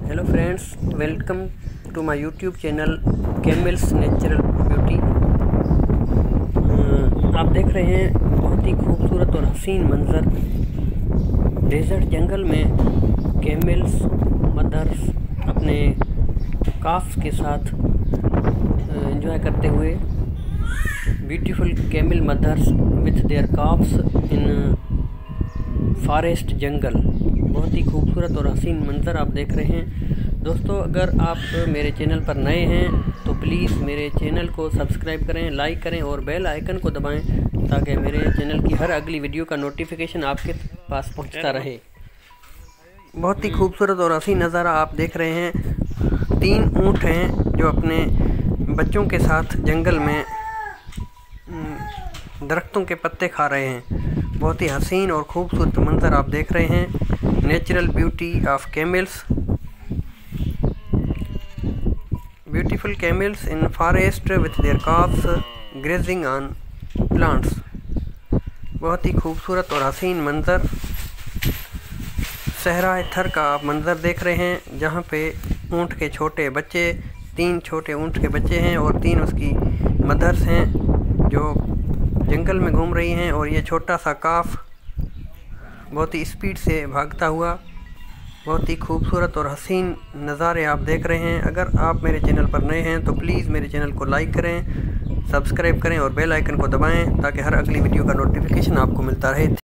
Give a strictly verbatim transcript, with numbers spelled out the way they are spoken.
Hello friends, welcome to my YouTube channel camels natural beauty. आप देख रहे हैं बहुत ही खूबसूरत और हसीन मंज़र। डेजर्ट जंगल में कैमल्स मदर्स अपने काफ्स के साथ एंजॉय करते हुए, beautiful camel mothers with their calves in forest जंगल। बहुत ही खूबसूरत और हसीन मंज़र आप देख रहे हैं। दोस्तों, अगर आप मेरे चैनल पर नए हैं तो प्लीज़ मेरे चैनल को सब्सक्राइब करें, लाइक करें और बेल आइकन को दबाएं ताकि मेरे चैनल की हर अगली वीडियो का नोटिफिकेशन आपके पास पहुंचता रहे। बहुत ही खूबसूरत और हसीन नज़ारा आप देख रहे हैं। तीन ऊँट हैं जो अपने बच्चों के साथ जंगल में दरख्तों के पत्ते खा रहे हैं। बहुत ही हसीन और खूबसूरत मंज़र आप देख रहे हैं। Natural beauty of camels, beautiful camels in forest with their calves grazing on plants. बहुत ही खूबसूरत और हसीन मंज़र। सहरा थर का आप मंज़र देख रहे हैं जहाँ पे ऊँट के छोटे बच्चे, तीन छोटे ऊँट के बच्चे हैं और तीन उसकी मदर्स हैं जो जंगल में घूम रही हैं। और ये छोटा सा काफ बहुत ही स्पीड से भागता हुआ। बहुत ही खूबसूरत और हसीन नज़ारे आप देख रहे हैं। अगर आप मेरे चैनल पर नए हैं तो प्लीज़ मेरे चैनल को लाइक करें, सब्सक्राइब करें और बेल आइकन को दबाएं ताकि हर अगली वीडियो का नोटिफिकेशन आपको मिलता रहे।